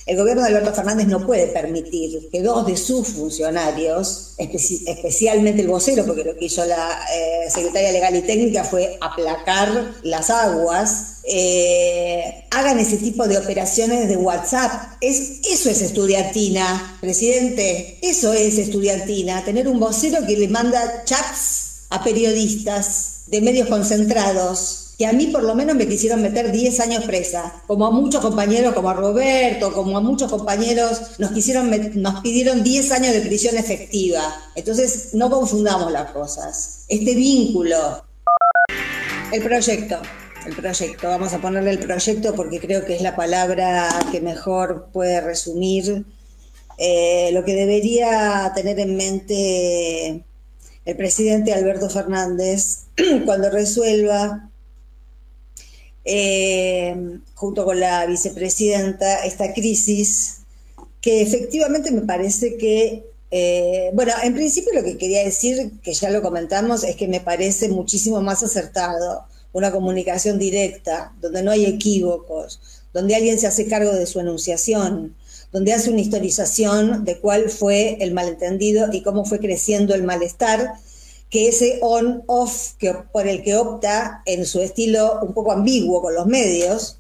El gobierno de Alberto Fernández no puede permitir que dos de sus funcionarios, especialmente el vocero, porque lo que hizo la secretaria legal y técnica fue aplacar las aguas, hagan ese tipo de operaciones de WhatsApp. Eso es estudiantina, presidente, eso es estudiantina, tener un vocero que le manda chats a periodistas de medios concentrados, que a mí por lo menos me quisieron meter 10 años presa, como a muchos compañeros, como a Roberto, como a muchos compañeros, nos pidieron 10 años de prisión efectiva. Entonces, no confundamos las cosas. Este vínculo, el proyecto, vamos a ponerle el proyecto porque creo que es la palabra que mejor puede resumir lo que debería tener en mente el presidente Alberto Fernández cuando resuelva junto con la vicepresidenta, esta crisis que efectivamente me parece que, bueno, en principio lo que quería decir, que ya lo comentamos, es que me parece muchísimo más acertado una comunicación directa, donde no hay equívocos, donde alguien se hace cargo de su enunciación, donde hace una historización de cuál fue el malentendido y cómo fue creciendo el malestar, que ese on-off por el que opta en su estilo un poco ambiguo con los medios,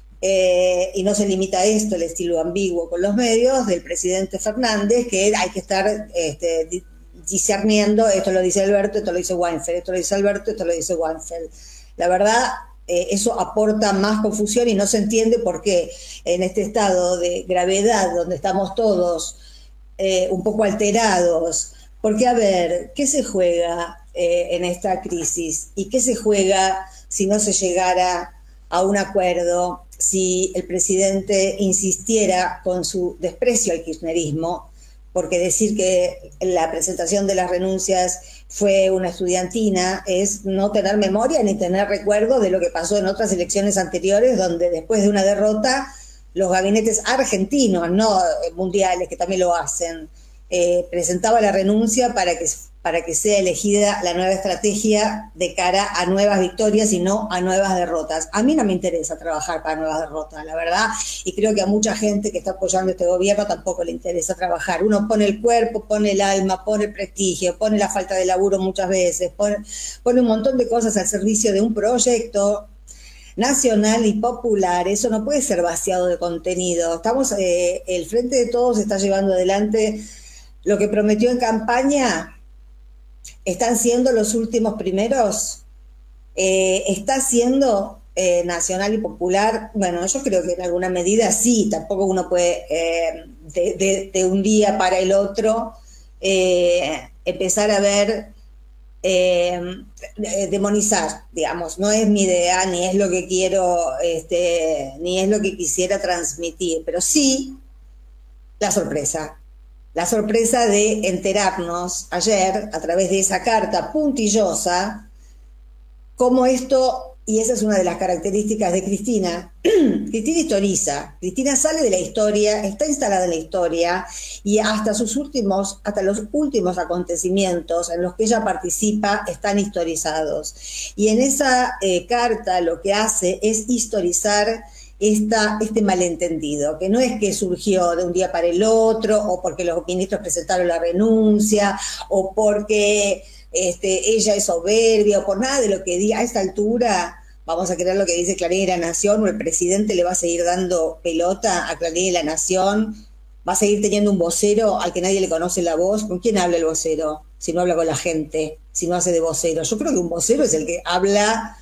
y no se limita a esto, el estilo ambiguo con los medios del presidente Fernández, que hay que estar discerniendo, esto lo dice Alberto, esto lo dice Weinfeld, esto lo dice Alberto, esto lo dice Weinfeld. La verdad, eso aporta más confusión y no se entiende por qué en este estado de gravedad, donde estamos todos un poco alterados. Porque, a ver, ¿qué se juega en esta crisis? ¿Y qué se juega si no se llegara a un acuerdo, si el presidente insistiera con su desprecio al kirchnerismo? Porque decir que la presentación de las renuncias fue una estudiantina es no tener memoria ni tener recuerdo de lo que pasó en otras elecciones anteriores, donde después de una derrota los gabinetes argentinos, no mundiales, que también lo hacen, presentaba la renuncia para que sea elegida la nueva estrategia de cara a nuevas victorias y no a nuevas derrotas. A mí no me interesa trabajar para nuevas derrotas, la verdad, y creo que a mucha gente que está apoyando este gobierno tampoco le interesa trabajar. Uno pone el cuerpo, pone el alma, pone el prestigio, pone la falta de laburo muchas veces, pone un montón de cosas al servicio de un proyecto nacional y popular. Eso no puede ser vaciado de contenido. El Frente de Todos está llevando adelante lo que prometió en campaña. ¿Están siendo los últimos primeros? ¿Está siendo nacional y popular? Bueno, yo creo que en alguna medida sí. Tampoco uno puede de un día para el otro empezar a ver, demonizar, digamos. No es mi idea, ni es lo que quiero, ni es lo que quisiera transmitir, pero sí la sorpresa. La sorpresa de enterarnos ayer, a través de esa carta puntillosa, cómo esto, y esa es una de las características de Cristina, Cristina historiza, Cristina sale de la historia, está instalada en la historia, y hasta los últimos acontecimientos en los que ella participa están historizados. Y en esa carta lo que hace es historizar este malentendido, que no es que surgió de un día para el otro, o porque los ministros presentaron la renuncia, o porque ella es soberbia, o por nada de lo que diga. A esta altura vamos a creer lo que dice Clarín y La Nación, o el presidente le va a seguir dando pelota a Clarín y La Nación, va a seguir teniendo un vocero al que nadie le conoce la voz. ¿Con quién habla el vocero? Si no habla con la gente, si no hace de vocero. Yo creo que un vocero es el que habla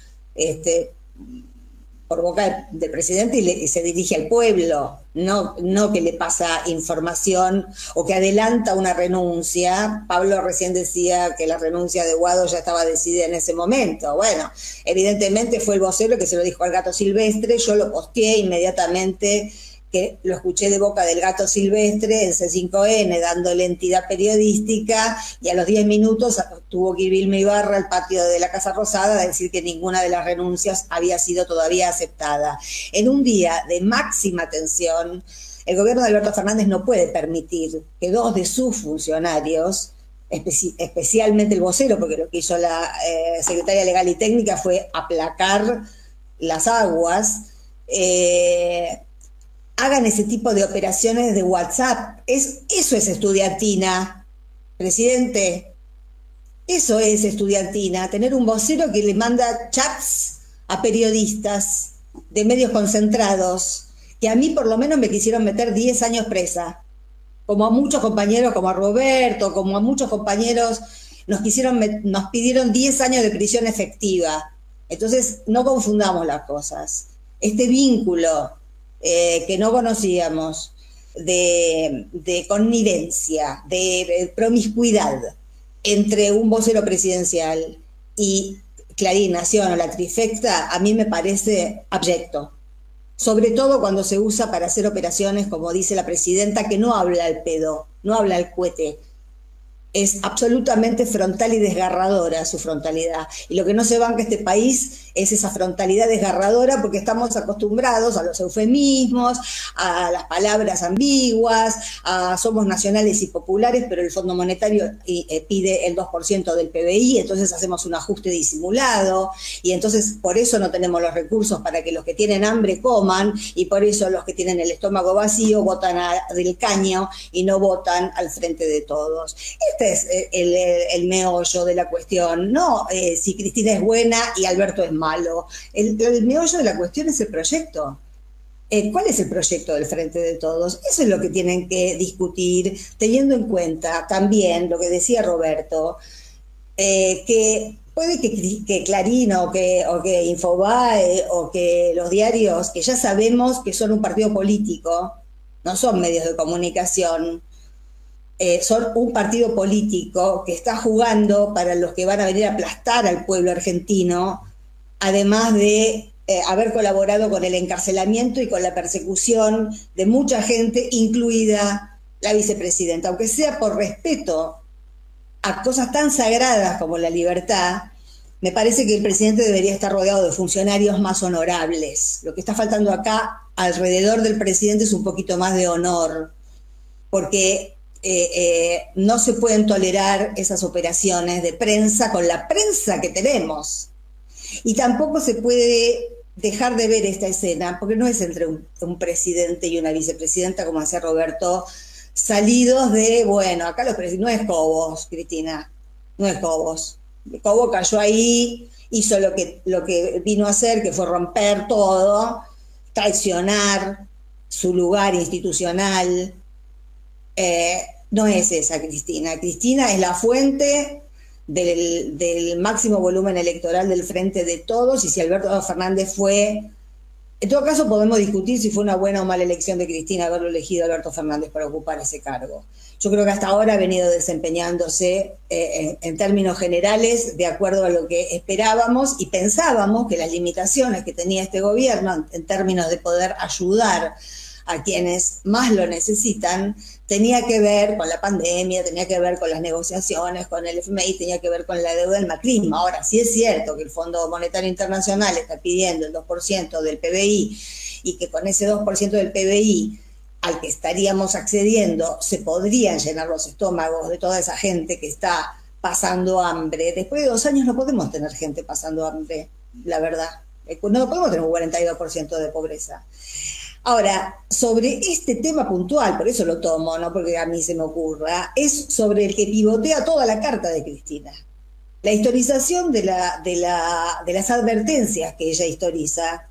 por boca del presidente y se dirige al pueblo, no que le pasa información o que adelanta una renuncia. Pablo recién decía que la renuncia de Guado ya estaba decidida en ese momento. Bueno, evidentemente fue el vocero que se lo dijo al Gato Silvestre. Yo lo posteé inmediatamente, que lo escuché de boca del Gato Silvestre en C5N, dándole entidad periodística, y a los 10 minutos tuvo que ir Vilma Ibarra al patio de la Casa Rosada a decir que ninguna de las renuncias había sido todavía aceptada. En un día de máxima tensión, el gobierno de Alberto Fernández no puede permitir que dos de sus funcionarios, especialmente el vocero, porque lo que hizo la secretaria legal y técnica fue aplacar las aguas, hagan ese tipo de operaciones de WhatsApp. Eso es estudiantina, presidente. Eso es estudiantina, tener un vocero que le manda chats a periodistas de medios concentrados, que a mí por lo menos me quisieron meter 10 años presa, como a muchos compañeros, como a Roberto, como a muchos compañeros, nos pidieron 10 años de prisión efectiva. Entonces, no confundamos las cosas. Este vínculo que no conocíamos, de connivencia, de promiscuidad entre un vocero presidencial y Clarín, Nación o la trifecta, a mí me parece abyecto. Sobre todo cuando se usa para hacer operaciones, como dice la presidenta, que no habla al pedo, no habla al cohete. Es absolutamente frontal y desgarradora su frontalidad. Y lo que no se banca este país es esa frontalidad desgarradora, porque estamos acostumbrados a los eufemismos, a las palabras ambiguas, somos nacionales y populares, pero el Fondo Monetario pide el 2% del PBI, entonces hacemos un ajuste disimulado, y entonces por eso no tenemos los recursos para que los que tienen hambre coman, y por eso los que tienen el estómago vacío votan del caño y no votan al Frente de Todos. Este es el meollo de la cuestión, no si Cristina es buena y Alberto es malo. El meollo de la cuestión es el proyecto. ¿Cuál es el proyecto del Frente de Todos? Eso es lo que tienen que discutir, teniendo en cuenta también lo que decía Roberto, que puede que Clarín o que Infobae o que los diarios, que ya sabemos que son un partido político, no son medios de comunicación, son un partido político que está jugando para los que van a venir a aplastar al pueblo argentino, además de haber colaborado con el encarcelamiento y con la persecución de mucha gente, incluida la vicepresidenta. Aunque sea por respeto a cosas tan sagradas como la libertad, me parece que el presidente debería estar rodeado de funcionarios más honorables. Lo que está faltando acá alrededor del presidente es un poquito más de honor, porque no se pueden tolerar esas operaciones de prensa con la prensa que tenemos. Y tampoco se puede dejar de ver esta escena, porque no es entre un presidente y una vicepresidenta, como decía Roberto, salidos de, bueno, acá los presidentes, no es Cobos, Cristina, no es Cobos. Cobos cayó ahí, hizo lo que vino a hacer, que fue romper todo, traicionar su lugar institucional. No es esa Cristina. Cristina es la fuente del máximo volumen electoral del Frente de Todos, y si Alberto Fernández fue... En todo caso podemos discutir si fue una buena o mala elección de Cristina haberlo elegido a Alberto Fernández para ocupar ese cargo. Yo creo que hasta ahora ha venido desempeñándose en términos generales de acuerdo a lo que esperábamos y pensábamos que las limitaciones que tenía este gobierno en términos de poder ayudar a quienes más lo necesitan, tenía que ver con la pandemia, tenía que ver con las negociaciones con el FMI, tenía que ver con la deuda del macrismo. Ahora, sí es cierto que el Fondo Monetario Internacional está pidiendo el 2% del PBI y que con ese 2% del PBI al que estaríamos accediendo se podrían llenar los estómagos de toda esa gente que está pasando hambre. Después de 2 años no podemos tener gente pasando hambre, la verdad. No podemos tener un 42% de pobreza. Ahora, sobre este tema puntual, por eso lo tomo, no porque a mí se me ocurra, es sobre el que pivotea toda la carta de Cristina. La historización de las advertencias que ella historiza,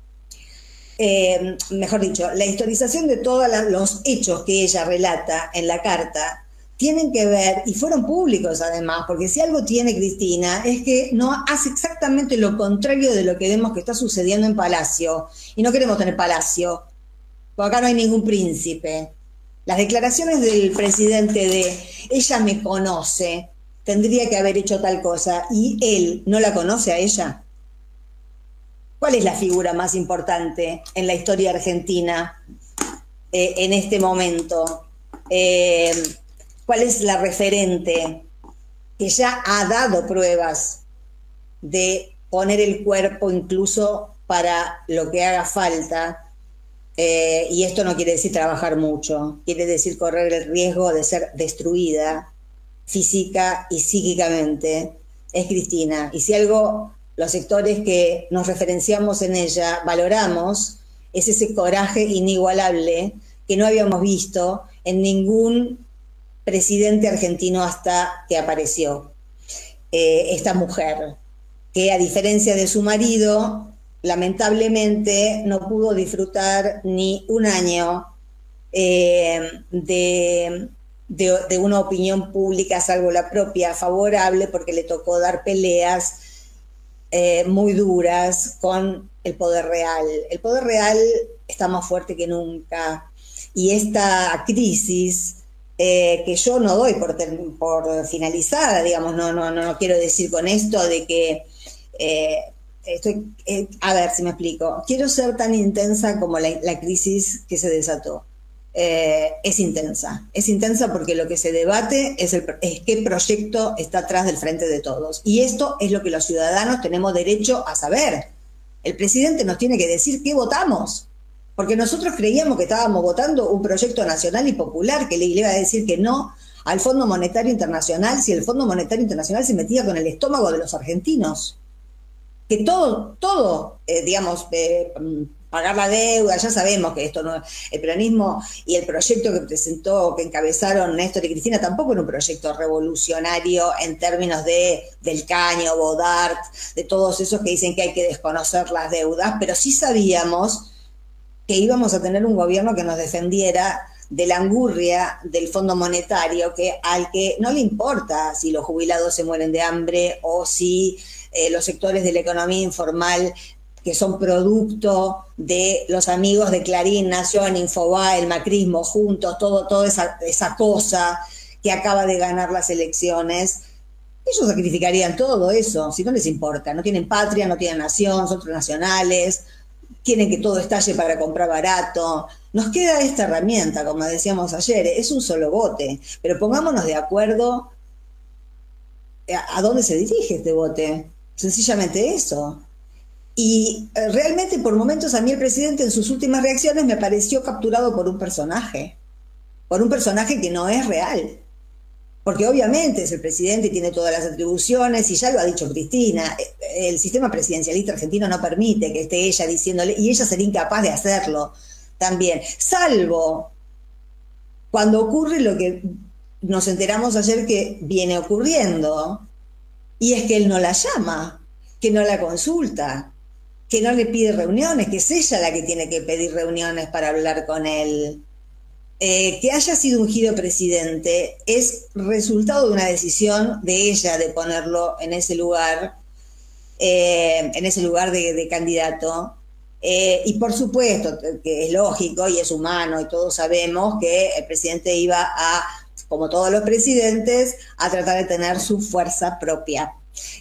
mejor dicho, la historización de todos los hechos que ella relata en la carta, tienen que ver, y fueron públicos además, porque si algo tiene Cristina es que no hace exactamente lo contrario de lo que vemos que está sucediendo en Palacio. Y no queremos tener Palacio, porque acá no hay ningún príncipe. Las declaraciones del presidente de ella me conoce, tendría que haber hecho tal cosa, y él no la conoce a ella. ¿Cuál es la figura más importante en la historia argentina en este momento? ¿Cuál es la referente que ya ha dado pruebas de poner el cuerpo incluso para lo que haga falta? Y esto no quiere decir trabajar mucho, quiere decir correr el riesgo de ser destruida física y psíquicamente. Es Cristina. Y si algo los sectores que nos referenciamos en ella valoramos, es ese coraje inigualable que no habíamos visto en ningún presidente argentino hasta que apareció esta mujer, que a diferencia de su marido, lamentablemente no pudo disfrutar ni un año de una opinión pública, salvo la propia, favorable, porque le tocó dar peleas muy duras con el poder real. El poder real está más fuerte que nunca, y esta crisis, que yo no doy por finalizada, digamos, no quiero decir con esto de que a ver si me explico, quiero ser tan intensa como la crisis que se desató. Es intensa porque lo que se debate es qué proyecto está atrás del Frente de Todos. Y esto es lo que los ciudadanos tenemos derecho a saber. El presidente nos tiene que decir qué votamos, porque nosotros creíamos que estábamos votando un proyecto nacional y popular que le iba a decir que no al Fondo Monetario Internacional, si el Fondo Monetario Internacional se metía con el estómago de los argentinos. Que todo, digamos, pagar la deuda, ya sabemos que esto no, el peronismo y el proyecto que presentó, que encabezaron Néstor y Cristina, tampoco era un proyecto revolucionario en términos del Caño, Bodart, de todos esos que dicen que hay que desconocer las deudas, pero sí sabíamos que íbamos a tener un gobierno que nos defendiera de la angurria del Fondo Monetario, al que no le importa si los jubilados se mueren de hambre o si los sectores de la economía informal, que son producto de los amigos de Clarín, Nación, Infobae, el macrismo, juntos, toda esa cosa que acaba de ganar las elecciones, ellos sacrificarían todo eso, si no les importa, no tienen patria, no tienen nación, son transnacionales, quieren que todo estalle para comprar barato. Nos queda esta herramienta, como decíamos ayer, es un solo vote, pero pongámonos de acuerdo a dónde se dirige este vote, sencillamente eso. Y realmente por momentos a mí el presidente en sus últimas reacciones me pareció capturado por un personaje que no es real. Porque obviamente es el presidente y tiene todas las atribuciones, y ya lo ha dicho Cristina, el sistema presidencialista argentino no permite que esté ella diciéndole, y ella sería incapaz de hacerlo también, salvo cuando ocurre lo que nos enteramos ayer que viene ocurriendo, y es que él no la llama, que no la consulta, que no le pide reuniones, que es ella la que tiene que pedir reuniones para hablar con él. Que haya sido ungido presidente es resultado de una decisión de ella de ponerlo en ese lugar de candidato. Y por supuesto que es lógico y es humano y todos sabemos que el presidente iba a, como todos los presidentes, a tratar de tener su fuerza propia.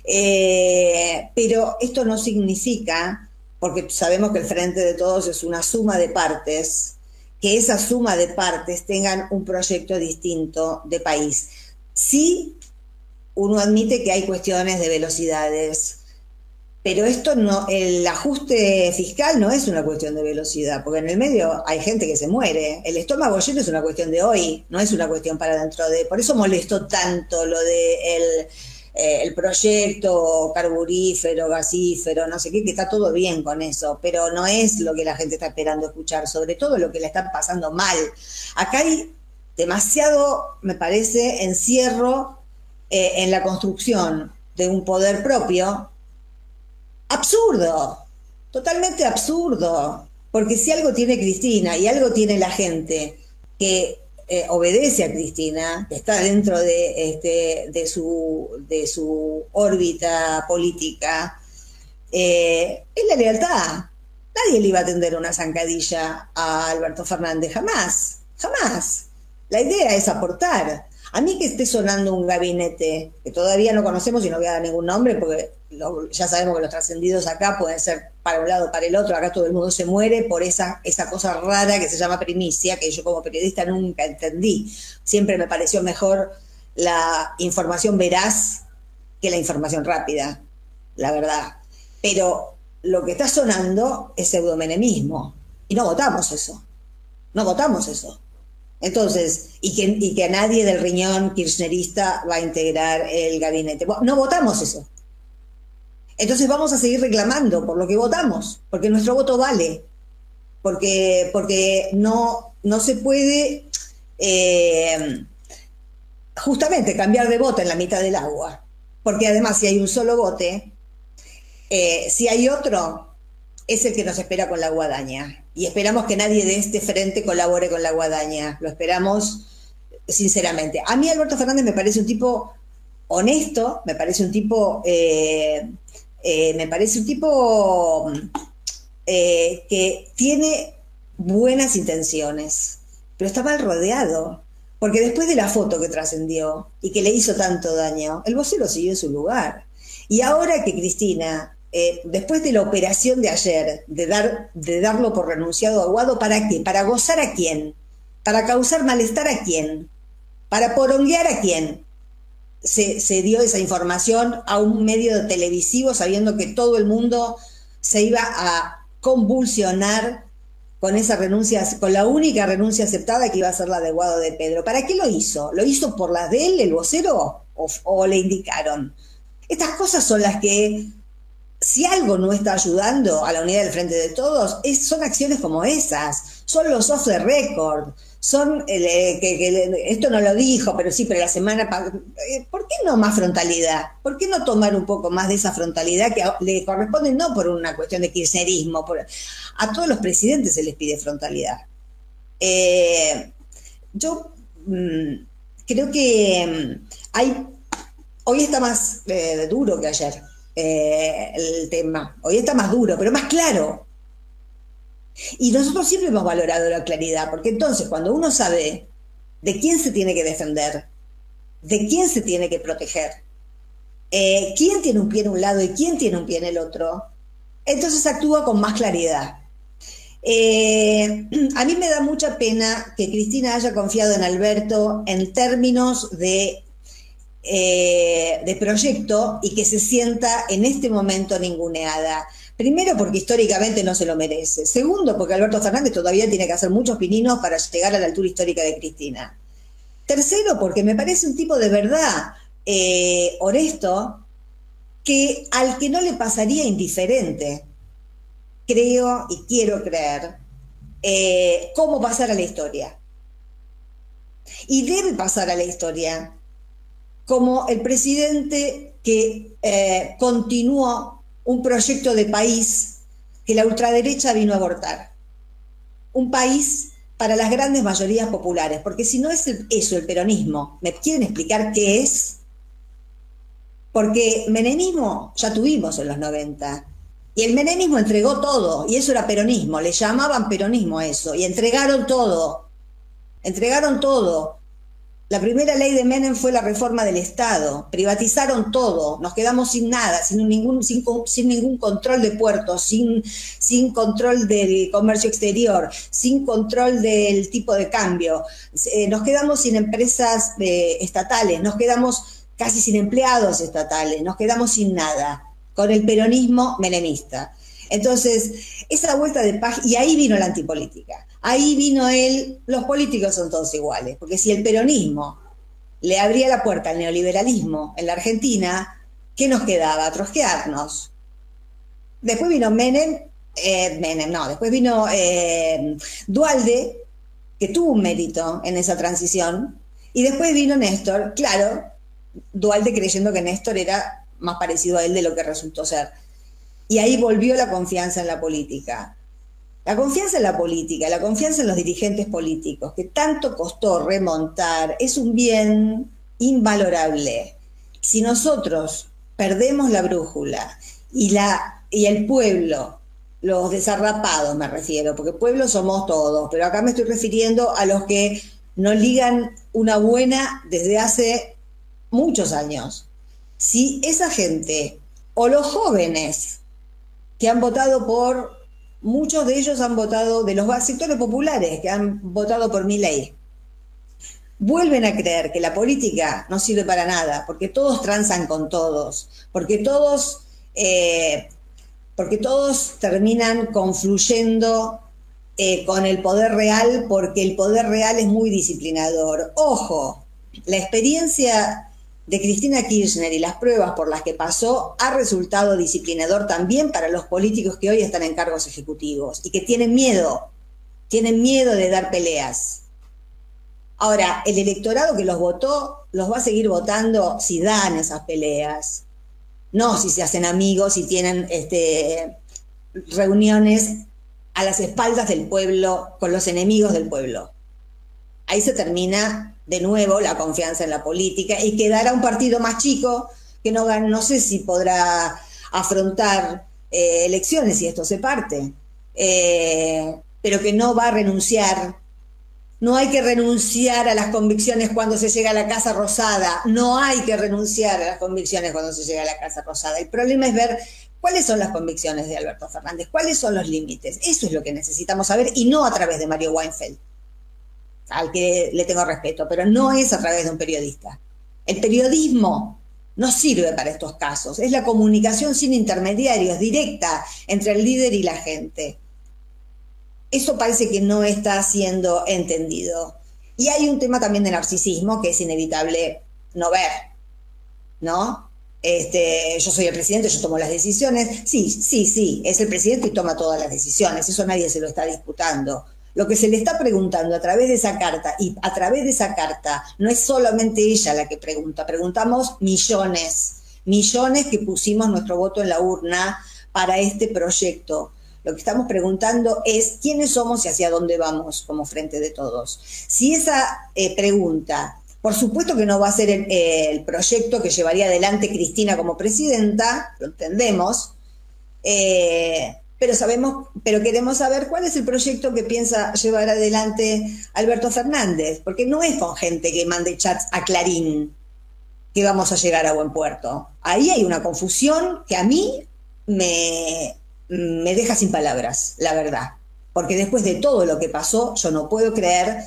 Pero esto no significa, porque sabemos que el Frente de Todos es una suma de partes, que esa suma de partes tengan un proyecto distinto de país. Sí, uno admite que hay cuestiones de velocidades, pero esto no, el ajuste fiscal no es una cuestión de velocidad, porque en el medio hay gente que se muere. El estómago lleno es una cuestión de hoy, no es una cuestión para dentro de... Por eso molestó tanto lo de el proyecto carburífero, gasífero, no sé qué, que está todo bien con eso, pero no es lo que la gente está esperando escuchar, sobre todo lo que le está pasando mal. Acá hay demasiado, me parece, encierro en la construcción de un poder propio, absurdo, totalmente absurdo, porque si algo tiene Cristina y algo tiene la gente que obedece a Cristina, que está dentro de su órbita política, es la lealtad. Nadie le iba a tender una zancadilla a Alberto Fernández, jamás, jamás. La idea es aportar. A mí que esté sonando un gabinete, que todavía no conocemos y no voy a dar ningún nombre, porque ya sabemos que los trascendidos acá pueden ser para un lado o para el otro, acá todo el mundo se muere por esa cosa rara que se llama primicia, que yo como periodista nunca entendí. Siempre me pareció mejor la información veraz que la información rápida, la verdad. Pero lo que está sonando es pseudomenemismo, y no votamos eso, no votamos eso. Entonces, y que a nadie del riñón kirchnerista va a integrar el gabinete. No votamos eso. Entonces vamos a seguir reclamando por lo que votamos, porque nuestro voto vale. porque no se puede justamente cambiar de bote en la mitad del agua, porque además si hay un solo bote, si hay otro, es el que nos espera con la guadaña. Y esperamos que nadie de este frente colabore con la guadaña. Lo esperamos sinceramente. A mí Alberto Fernández me parece un tipo honesto, me parece un tipo que tiene buenas intenciones, pero está mal rodeado. Porque después de la foto que trascendió y que le hizo tanto daño, el vocero siguió en su lugar. Y ahora que Cristina, después de la operación de ayer, de darlo por renunciado a Guado, ¿para qué? ¿Para gozar a quién? ¿Para causar malestar a quién? ¿Para poronguear a quién? Se dio esa información a un medio televisivo sabiendo que todo el mundo se iba a convulsionar con esa renuncia, con la única renuncia aceptada que iba a ser la de Guado de Pedro. ¿Para qué lo hizo? ¿Lo hizo por las de él, el vocero, o le indicaron? Estas cosas son las que, si algo no está ayudando a la unidad del Frente de Todos, son acciones como esas, son los off the record, son esto no lo dijo, pero sí, pero la semana ¿por qué no más frontalidad? ¿Por qué no tomar un poco más de esa frontalidad que le corresponde, no por una cuestión de kirchnerismo? A todos los presidentes se les pide frontalidad. Yo creo que hoy está más duro que ayer el tema. Hoy está más duro, pero más claro. Y nosotros siempre hemos valorado la claridad, porque entonces cuando uno sabe de quién se tiene que defender, de quién se tiene que proteger, quién tiene un pie en un lado y quién tiene un pie en el otro, entonces actúa con más claridad. A mí me da mucha pena que Cristina haya confiado en Alberto en términos de proyecto y que se sienta en este momento ninguneada. Primero, porque históricamente no se lo merece. Segundo, porque Alberto Fernández todavía tiene que hacer muchos pininos para llegar a la altura histórica de Cristina. Tercero, porque me parece un tipo de verdad honesto, que al que no le pasaría indiferente, creo y quiero creer, cómo pasar a la historia. Y debe pasar a la historia como el presidente que continuó un proyecto de país que la ultraderecha vino a abortar. Un país para las grandes mayorías populares, porque si no es eso el peronismo, ¿me quieren explicar qué es? Porque menemismo ya tuvimos en los 90, y el menemismo entregó todo, y eso era peronismo, le llamaban peronismo a eso, y entregaron todo. La primera ley de Menem fue la reforma del Estado, privatizaron todo, nos quedamos sin nada, sin ningún control de puertos, sin control del comercio exterior, sin control del tipo de cambio, nos quedamos sin empresas estatales, nos quedamos casi sin empleados estatales, nos quedamos sin nada, con el peronismo menemista. Entonces, esa vuelta de página, y ahí vino la antipolítica. Ahí vino los políticos son todos iguales, porque si el peronismo le abría la puerta al neoliberalismo en la Argentina, ¿qué nos quedaba? Trosquearnos. Después vino después vino Duhalde, que tuvo un mérito en esa transición, y después vino Néstor, claro, Duhalde creyendo que Néstor era más parecido a él de lo que resultó ser. Y ahí volvió la confianza en la política. La confianza en la política, la confianza en los dirigentes políticos, que tanto costó remontar, es un bien invalorable. Si nosotros perdemos la brújula y el pueblo, los desarrapados me refiero, porque pueblo somos todos, pero acá me estoy refiriendo a los que nos ligan una buena desde hace muchos años. Si esa gente, o los jóvenes que han votado muchos de ellos han votado, de los sectores populares que han votado por Milei, vuelven a creer que la política no sirve para nada, porque todos transan con todos, porque todos terminan confluyendo con el poder real, porque el poder real es muy disciplinador. Ojo, la experiencia de Cristina Kirchner y las pruebas por las que pasó ha resultado disciplinador también para los políticos que hoy están en cargos ejecutivos y que tienen miedo de dar peleas. Ahora, el electorado que los votó los va a seguir votando si dan esas peleas, no si se hacen amigos y tienen reuniones a las espaldas del pueblo, con los enemigos del pueblo. Ahí se termina de nuevo la confianza en la política y quedará un partido más chico que no sé si podrá afrontar elecciones si esto se parte, pero que no va a renunciar. No hay que renunciar a las convicciones cuando se llega a la Casa Rosada. No hay que renunciar a las convicciones cuando se llega a la Casa Rosada. El problema es ver cuáles son las convicciones de Alberto Fernández, cuáles son los límites. Eso es lo que necesitamos saber y no a través de Mario Weinfeld, al que le tengo respeto, pero no es a través de un periodista. El periodismo no sirve para estos casos. Es la comunicación sin intermediarios, directa entre el líder y la gente. Eso parece que no está siendo entendido. Y hay un tema también de narcisismo que es inevitable no ver, ¿no? Yo soy el presidente, yo tomo las decisiones. Sí, es el presidente y toma todas las decisiones. Eso nadie se lo está disputando. Lo que se le está preguntando a través de esa carta, y a través de esa carta no es solamente ella la que pregunta, preguntamos millones que pusimos nuestro voto en la urna para este proyecto. Lo que estamos preguntando es quiénes somos y hacia dónde vamos como Frente de Todos. Si esa pregunta, por supuesto que no va a ser el proyecto que llevaría adelante Cristina como presidenta, lo entendemos, pero queremos saber cuál es el proyecto que piensa llevar adelante Alberto Fernández, porque no es con gente que mande chats a Clarín que vamos a llegar a buen puerto. Ahí hay una confusión que a mí me deja sin palabras, la verdad, porque después de todo lo que pasó, yo no puedo creer.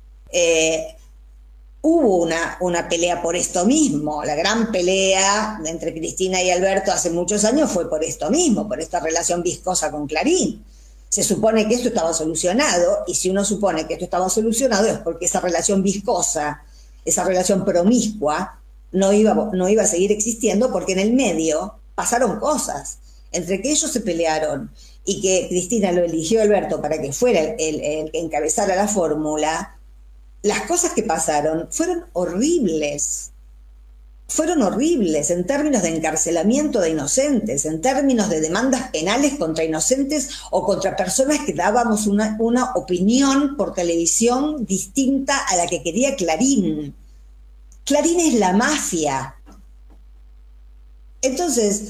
Hubo una pelea por esto mismo, la gran pelea entre Cristina y Alberto hace muchos años fue por esto mismo, por esta relación viscosa con Clarín. Se supone que esto estaba solucionado, y si uno supone que esto estaba solucionado es porque esa relación viscosa, esa relación promiscua, no iba a seguir existiendo, porque en el medio pasaron cosas. Entre que ellos se pelearon y que Cristina lo eligió a Alberto para que fuera el que encabezara la fórmula, las cosas que pasaron fueron horribles en términos de encarcelamiento de inocentes, en términos de demandas penales contra inocentes o contra personas que dábamos una opinión por televisión distinta a la que quería Clarín. Clarín es la mafia. Entonces,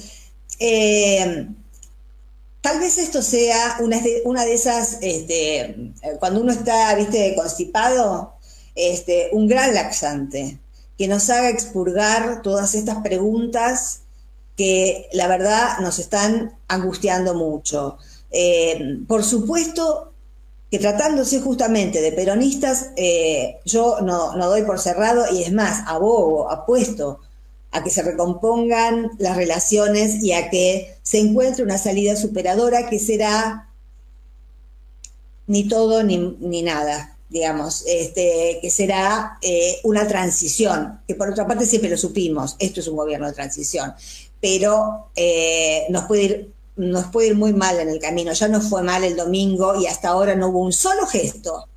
tal vez esto sea una de esas, cuando uno está, constipado, un gran laxante, que nos haga expurgar todas estas preguntas que la verdad nos están angustiando mucho. Por supuesto que tratándose justamente de peronistas, yo no doy por cerrado, y es más, apuesto a que se recompongan las relaciones y a que se encuentre una salida superadora que será ni todo ni nada, digamos, que será una transición, que por otra parte siempre lo supimos, esto es un gobierno de transición, pero nos puede ir muy mal en el camino. Ya nos fue mal el domingo y hasta ahora no hubo un solo gesto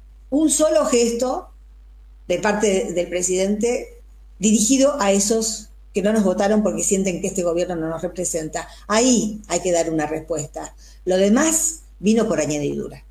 de parte del presidente dirigido a esos que no nos votaron porque sienten que este gobierno no nos representa. Ahí hay que dar una respuesta. Lo demás vino por añadidura.